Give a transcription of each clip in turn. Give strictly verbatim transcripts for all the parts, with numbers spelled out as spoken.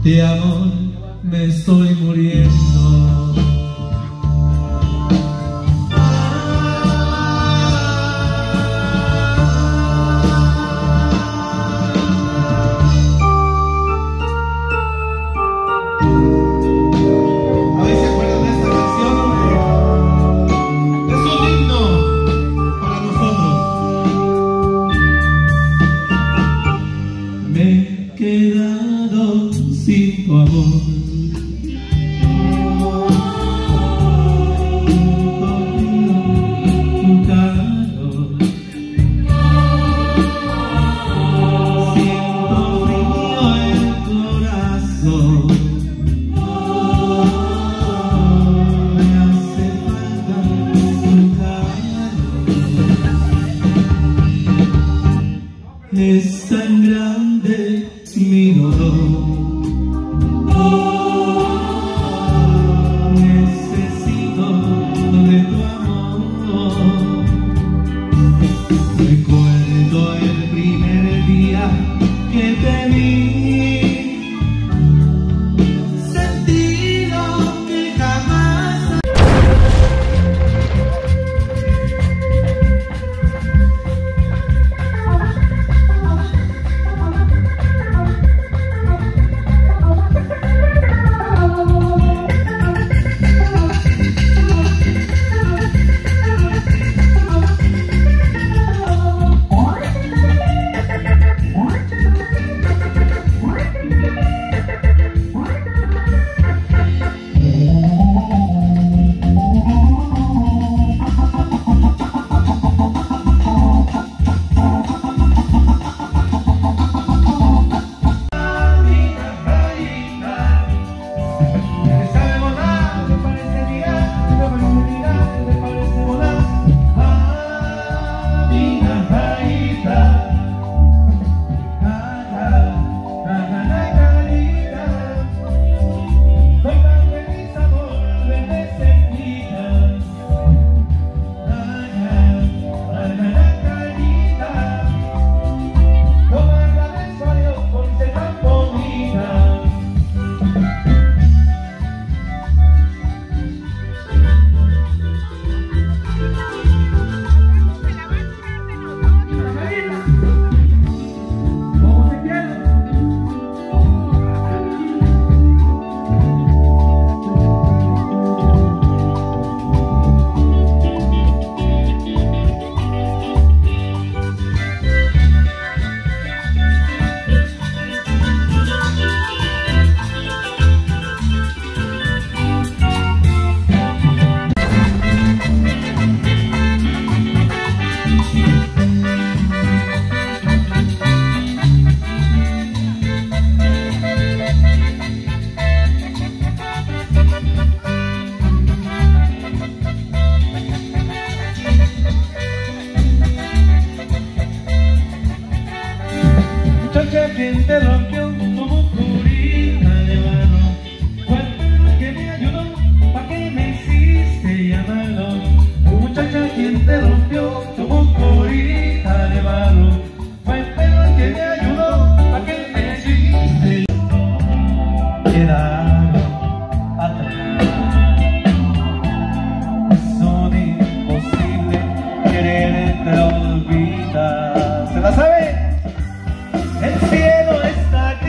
de amor me estoy muriendo. Sin tu amor, un calor, siento frío el corazón, me hace falta tu calor, es tan grande mi dolor. Necesito de tu amor. Recuerdo el primer día que te vi, sentí lo que jamás. ¿Quién te rompió como curita de mano? Fue el perro que me ayudó, ¿pa' qué me hiciste llamarlo? Muchacha, ¿quién te rompió como curita de mano? Fue el perro que me ayudó, ¿pa' qué me hiciste? Quedaron atrás, son imposible quererte olvidar. ¿Se la sabe? El cielo está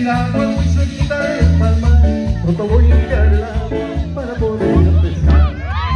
piragua muy cerquita del palmar. Pronto voy a enviarla para poder empezar.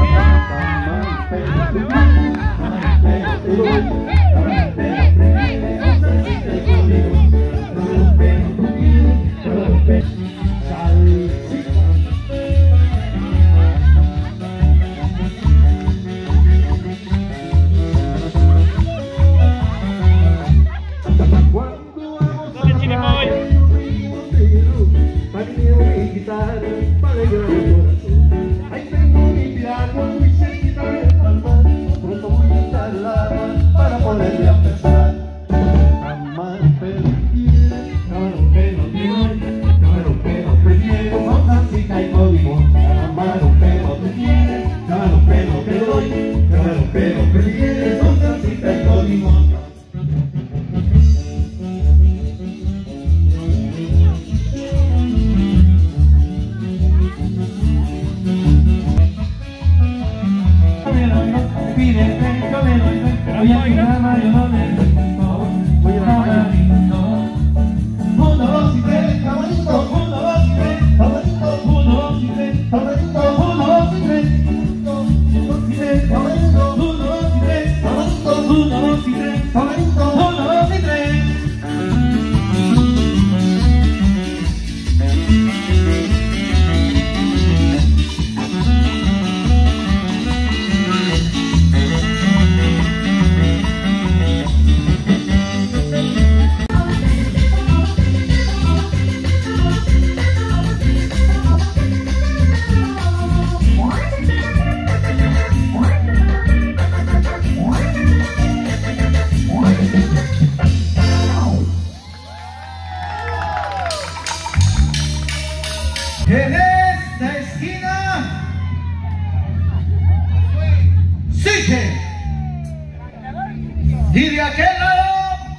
En esta esquina sigue y de aquel lado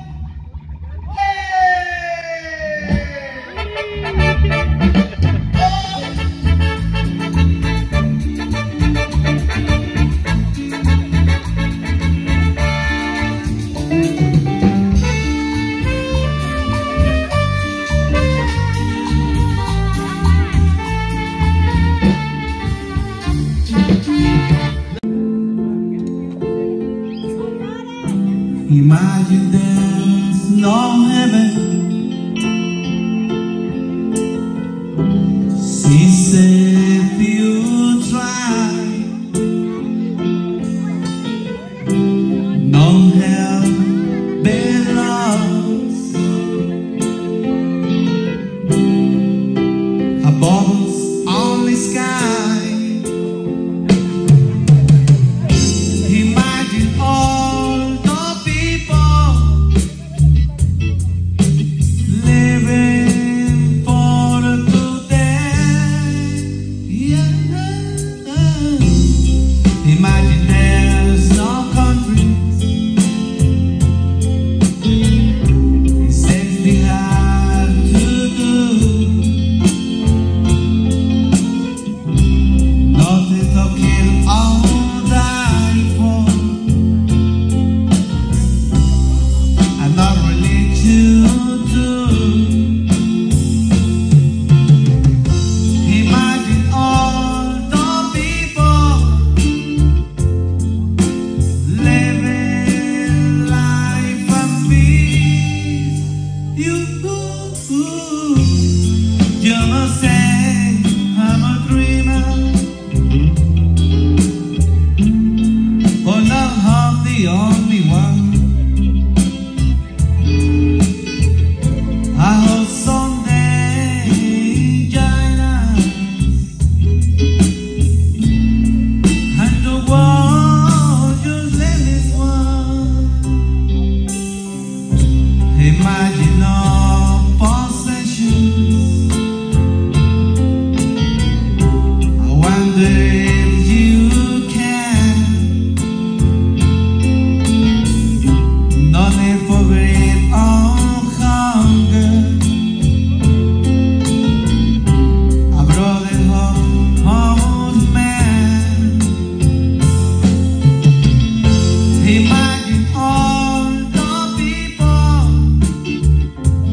imagine there's no heaven. She said if you try, no hell belongs. Above us only sky. Imagine all living for today. Yeah. Imagine there's no countries. It says we have to do. Nothing to kill or die for. I'm not religious. Imagine all the people living life and peace. You, you must say I'm a dreamer, but not I'm the only one. I hope someday join us and the world just let this one. Imagine all possessions. I wonder if you can. No need for greed or hunger. I brought it home, home man. Imagine all the people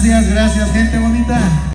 Gracias, gracias, gente bonita.